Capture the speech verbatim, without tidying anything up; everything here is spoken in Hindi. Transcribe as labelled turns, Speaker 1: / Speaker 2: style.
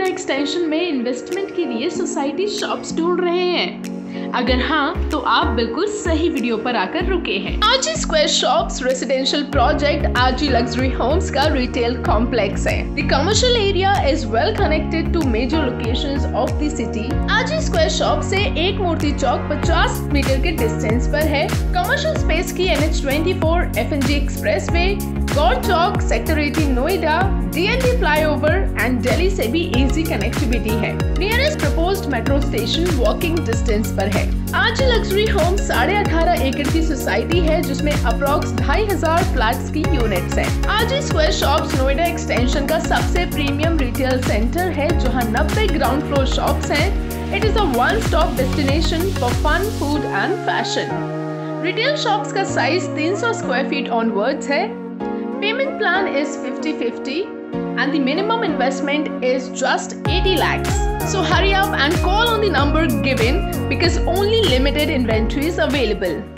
Speaker 1: नोएडा एक्सटेंशन में इन्वेस्टमेंट के लिए सोसाइटी शॉप्स ढूंढ रहे हैं? अगर हाँ तो आप बिल्कुल सही वीडियो पर आकर रुके हैं। R G square shops residential project R G luxury homes का रिटेल कॉम्प्लेक्स है। The commercial area is well connected to major locations of the city. R G square shop से एक मूर्ति चौक पचास मीटर के डिस्टेंस पर है। कमर्शियल स्पेस की N H twenty four, F N G expressway, Gaur Chowk, sector eighteen Noida, D N D flyover and Delhi से भी इजी कनेक्टिविटी है। Nearest proposed metro station walking distance पर है। आरजी लग्जरी होम साढ़े अठारह एकड़ की सोसाइटी है जिसमें अप्रॉक्स ढाई हजार फ्लैट्स की यूनिट्स हैं। R G square shops Noida extension का सबसे प्रीमियम रिटेल सेंटर है जहां नब्बे ग्राउंड फ्लोर शॉप्स हैं। It is a one stop destination for fun, food and fashion. Retail shops का साइज तीन सौ स्क्वायर फीट ऑनवर्ड्स है। Payment plan is fifty fifty and the minimum investment is just eighty lakhs. So hurry up and call on the number given because only limited inventory is available.